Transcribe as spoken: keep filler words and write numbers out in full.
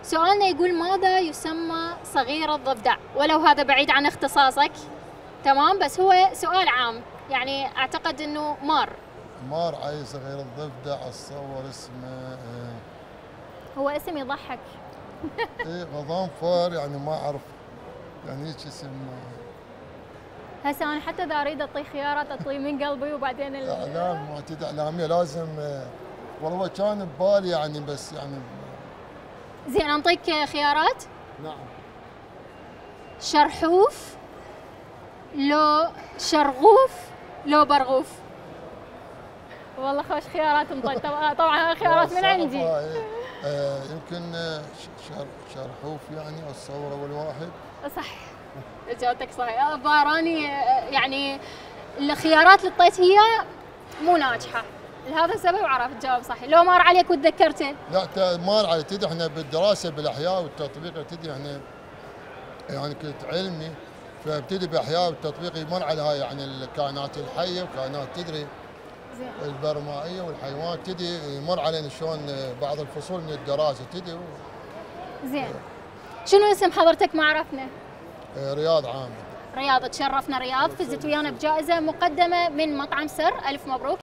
سؤالنا يقول ماذا يسمى صغير الضفدع؟ ولو هذا بعيد عن اختصاصك تمام، بس هو سؤال عام، يعني اعتقد انه مار. مار عي صغير الضفدع، اتصور اسمه آه، هو اسم يضحك. ايه غضنفر، يعني ما اعرف يعني هيك اسم. هسه انا حتى اذا اريد اعطي خيارات اعطي من قلبي وبعدين ال... اعلام معتدى اعلاميه لازم آه، والله كان ببالي يعني بس يعني. زين انطيك خيارات. نعم. شرحوف، لو شرغوف، لو برغوف. والله خوش خيارات مطيت طبعا خيارات من عندي. آه يمكن شر شرحوف يعني اتصور اول واحد. صح، اجابتك صحيحه. باراني يعني الخيارات اللي اعطيت هي مو ناجحه، لهذا السبب عرفت تجاوب صح. لو مر عليك وتذكرته. لا مر علي، تدري احنا بالدراسه بالاحياء والتطبيق، تدري احنا يعني كنت علمي، فابتدي باحياء والتطبيق يمر على هاي يعني الكائنات الحيه وكائنات تدري زين. البرمائيه والحيوان، تدري يمر علينا شلون بعض الفصول من الدراسه تدري. زين. شنو اسم حضرتك ما عرفنا؟ رياض عامر. رياض، تشرفنا رياض، فزت ويانا بجائزه مقدمه من مطعم سر، الف مبروك.